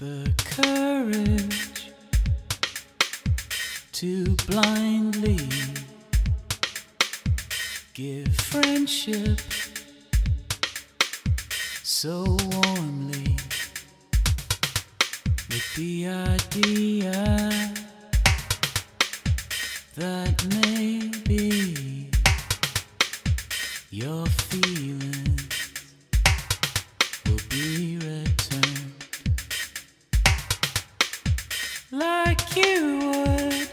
the courage to blindly give friendship so warmly, with the idea that maybe your feelings will be returned like you would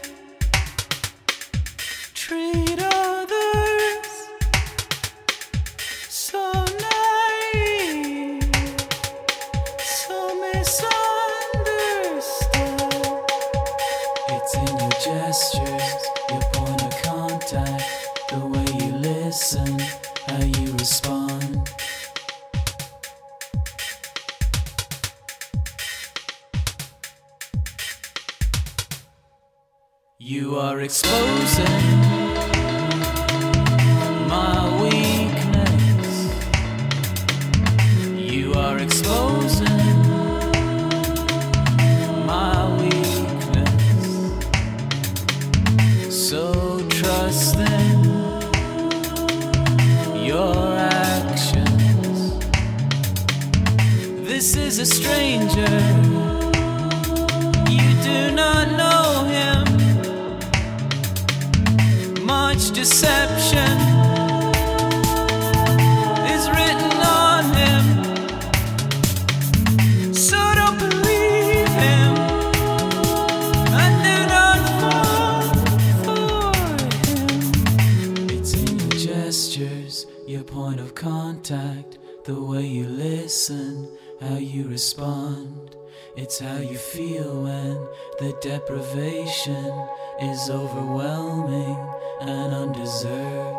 treat others, so naive, so misunderstood. It's in your gestures, your point of contact, the way you listen, how you respond. You are exposing my weakness. You are exposing my weakness. So trust in your actions. This is a stranger. You do not know him. Much deception is written on him, so don't believe him and do not fall for him. It's in your gestures, your point of contact, the way you listen, how you respond. It's how you feel when the deprivation is overwhelming and undeserved.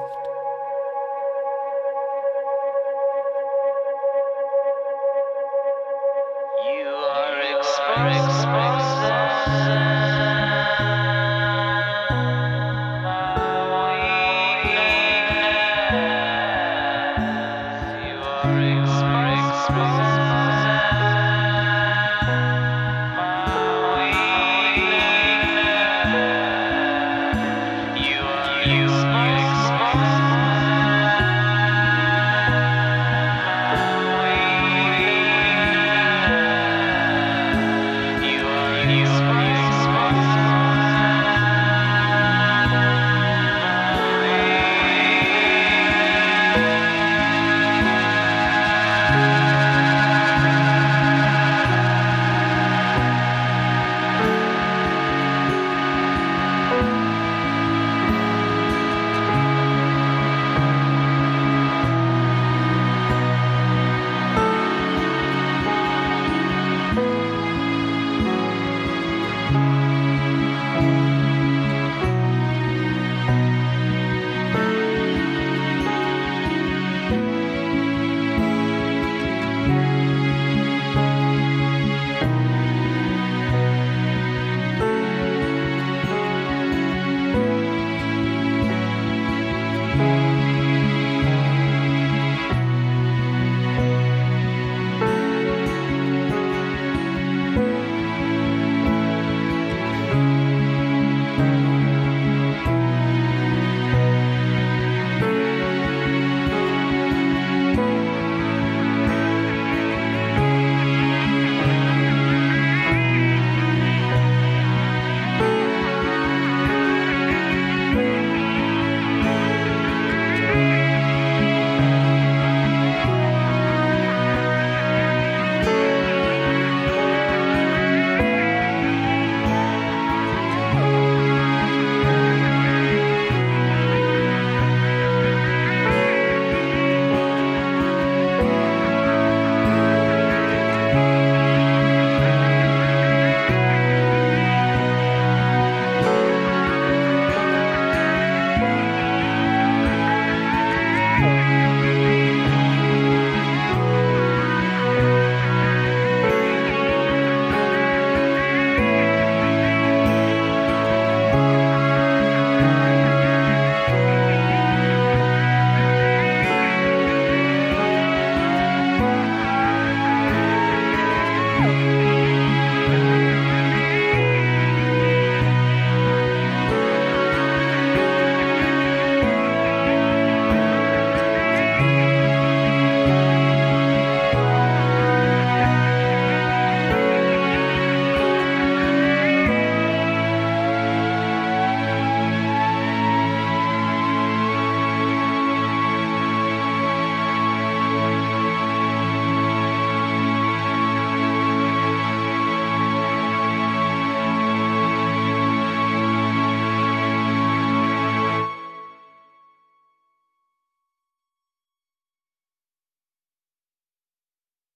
You are exposed.